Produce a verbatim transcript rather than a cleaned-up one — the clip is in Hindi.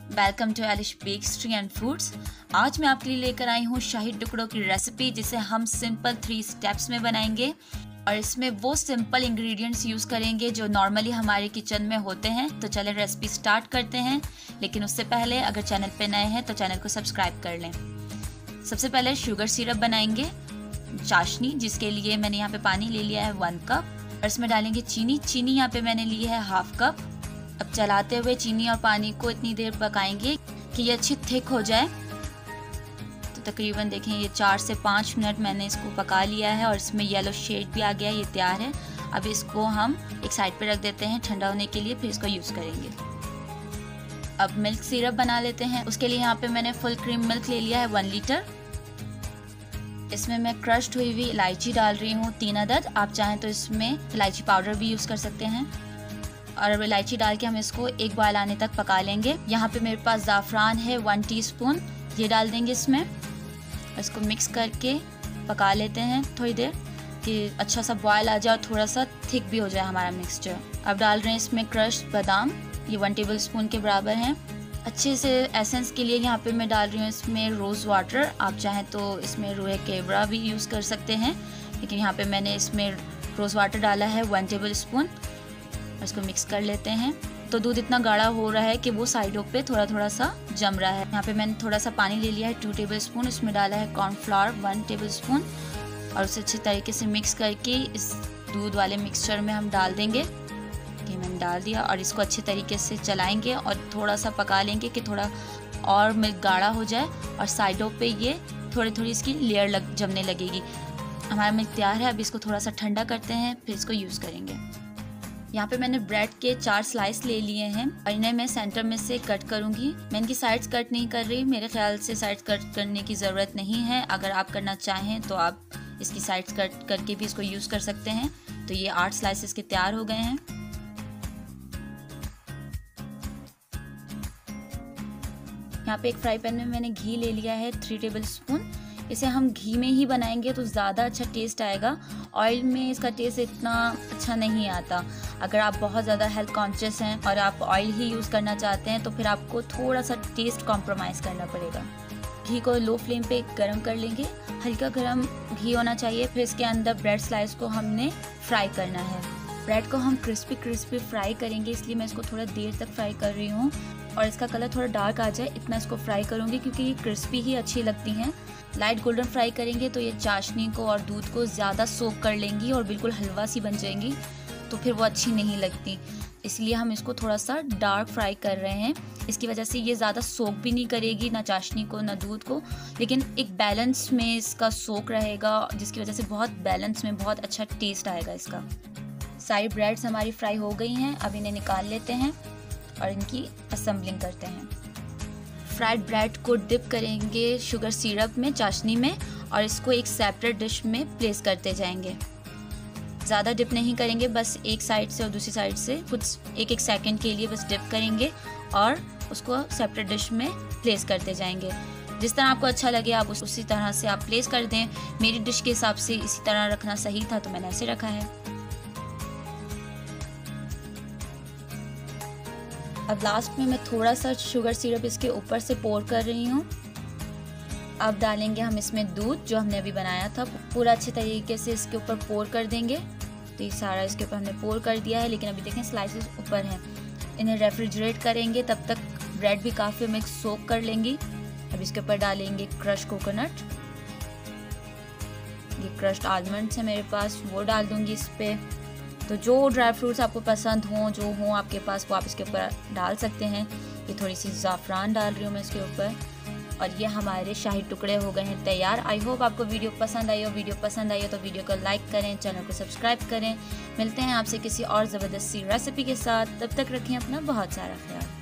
Welcome to Elish bakery and foods. आज मैं आपके लिए लेकर आई हूँ शाही टुकड़ों की रेसिपी, जिसे हम सिंपल थ्री स्टेप्स में बनाएंगे और इसमें वो सिंपल इंग्रेडिएंट्स यूज़ करेंगे जो नॉर्मली हमारे किचन में होते हैं। तो चलें रेसिपी स्टार्ट करते हैं, लेकिन उससे पहले अगर चैनल पे नए हैं तो चैनल को सब्सक्राइब कर लें। सबसे पहले शुगर सिरप बनाएंगे, चाशनी, जिसके लिए मैंने यहाँ पे पानी ले लिया है वन कप और इसमें डालेंगे चीनी। चीनी यहाँ पे मैंने ली है हाफ कप। अब चलाते हुए चीनी और पानी को इतनी देर पकाएंगे कि ये अच्छी थिक हो जाए। तो तकरीबन देखें ये चार से पाँच मिनट मैंने इसको पका लिया है और इसमें येलो शेड भी आ गया है, ये तैयार है। अब इसको हम एक साइड पे रख देते हैं ठंडा होने के लिए, फिर इसको यूज़ करेंगे। अब मिल्क सिरप बना लेते हैं। उसके लिए यहाँ पे मैंने फुल क्रीम मिल्क ले लिया है वन लीटर। इसमें मैं क्रश्ड हुई हुई इलायची डाल रही हूँ तीन अदद। आप चाहें तो इसमें इलायची पाउडर भी यूज़ कर सकते हैं। और इलायची डाल के हम इसको एक बॉयल आने तक पका लेंगे। यहाँ पे मेरे पास ज़ाफ़रान है वन टीस्पून, ये डाल देंगे इसमें। इसको मिक्स करके पका लेते हैं थोड़ी देर कि अच्छा सा बॉयल आ जाए और थोड़ा सा थिक भी हो जाए हमारा मिक्सचर। अब डाल रहे हैं इसमें क्रश्ड बादाम, ये वन टेबल स्पून के बराबर हैं। अच्छे से एसेंस के लिए यहाँ पे मैं डाल रही हूँ इसमें रोज़ वाटर। आप चाहें तो इसमें रोए केवड़ा भी यूज़ कर सकते हैं, लेकिन यहाँ पे मैंने इसमें रोज़ वाटर डाला है वन टेबल स्पून। इसको मिक्स कर लेते हैं। तो दूध इतना गाढ़ा हो रहा है कि वो साइडों पे थोड़ा थोड़ा सा जम रहा है। यहाँ पे मैंने थोड़ा सा पानी ले लिया है टू टेबल स्पून। इसमें डाला है कॉर्नफ्लावर वन टेबल स्पून और उसे अच्छे तरीके से मिक्स करके इस दूध वाले मिक्सचर में हम डाल देंगे। ये मैंने डाल दिया और इसको अच्छे तरीके से चलाएंगे और थोड़ा सा पका लेंगे कि थोड़ा और मिल्क गाढ़ा हो जाए और साइडों पे ये थोड़ी थोड़ी इसकी लेयर लग जमने लगेगी। हमारा मिल्क तैयार है। अब इसको थोड़ा सा ठंडा करते हैं, फिर इसको यूज़ करेंगे। यहाँ पे मैंने ब्रेड के चार स्लाइस ले लिए हैं और इन्हें मैं सेंटर में से कट करूँगी। मैं इनकी साइड्स कट नहीं कर रही, मेरे ख्याल से साइड्स कट करने की ज़रूरत नहीं है। अगर आप करना चाहें तो आप इसकी साइड्स कट करके भी इसको यूज़ कर सकते हैं। तो ये आठ स्लाइसेस के तैयार हो गए हैं। यहाँ पे एक फ्राई पैन में मैंने घी ले लिया है थ्री टेबल स्पून। इसे हम घी में ही बनाएंगे तो ज़्यादा अच्छा टेस्ट आएगा। ऑयल में इसका टेस्ट इतना अच्छा नहीं आता। अगर आप बहुत ज़्यादा हेल्थ कॉन्शियस हैं और आप ऑयल ही यूज़ करना चाहते हैं तो फिर आपको थोड़ा सा टेस्ट कॉम्प्रोमाइज़ करना पड़ेगा। घी को लो फ्लेम पे गरम कर लेंगे, हल्का गरम घी होना चाहिए। फिर इसके अंदर ब्रेड स्लाइस को हमने फ्राई करना है। ब्रेड को हम क्रिस्पी क्रिस्पी फ्राई करेंगे, इसलिए मैं इसको थोड़ा देर तक फ्राई कर रही हूँ और इसका कलर थोड़ा डार्क आ जाए इतना इसको फ्राई करूँगी, क्योंकि ये क्रिस्पी ही अच्छी लगती हैं। लाइट गोल्डन फ्राई करेंगे तो ये चाशनी को और दूध को ज़्यादा सोक कर लेंगी और बिल्कुल हलवा सी बन जाएंगी, तो फिर वो अच्छी नहीं लगती। इसलिए हम इसको थोड़ा सा डार्क फ्राई कर रहे हैं। इसकी वजह से ये ज़्यादा सोक भी नहीं करेगी, ना चाशनी को ना दूध को, लेकिन एक बैलेंस में इसका सोक रहेगा, जिसकी वजह से बहुत बैलेंस में बहुत अच्छा टेस्ट आएगा इसका। सारी ब्रेड्स हमारी फ्राई हो गई हैं। अब इन्हें निकाल लेते हैं और इनकी असेंबलिंग करते हैं। फ्राइड ब्रेड को डिप करेंगे शुगर सिरप में, चाशनी में, और इसको एक सेपरेट डिश में प्लेस करते जाएंगे। ज़्यादा डिप नहीं करेंगे, बस एक साइड से और दूसरी साइड से कुछ एक एक सेकंड के लिए बस डिप करेंगे और उसको सेपरेट डिश में प्लेस करते जाएंगे। जिस तरह आपको अच्छा लगे आप उस, उसी तरह से आप प्लेस कर दें। मेरी डिश के हिसाब से इसी तरह रखना सही था तो मैंने ऐसे रखा है। अब लास्ट में मैं थोड़ा सा शुगर सिरप इसके ऊपर से पोर कर रही हूँ। अब डालेंगे हम इसमें दूध जो हमने अभी बनाया था, पूरा अच्छे तरीके से इसके ऊपर पोर कर देंगे। तो ये सारा इसके ऊपर हमने पोर कर दिया है, लेकिन अभी देखें स्लाइसेस ऊपर हैं। इन्हें रेफ्रिजरेट करेंगे, तब तक ब्रेड भी काफ़ी मिक्स सोक कर लेंगी। अब इसके ऊपर डालेंगे क्रश कोकोनट, ये क्रश्ड आलमंड्स है मेरे पास, वो डाल दूँगी इस पर। तो जो ड्राई फ्रूट्स आपको पसंद हों, जो हों आपके पास, वो आप इसके ऊपर डाल सकते हैं। ये थोड़ी सी ज़ाफ़रान डाल रही हूँ मैं इसके ऊपर और ये हमारे शाही टुकड़े हो गए हैं तैयार। आई होप आपको वीडियो पसंद आई हो। वीडियो पसंद आई हो तो वीडियो को लाइक करें, चैनल को सब्सक्राइब करें। मिलते हैं आपसे किसी और ज़बरदस्त सी रेसिपी के साथ। तब तक रखें अपना बहुत सारा ख्याल।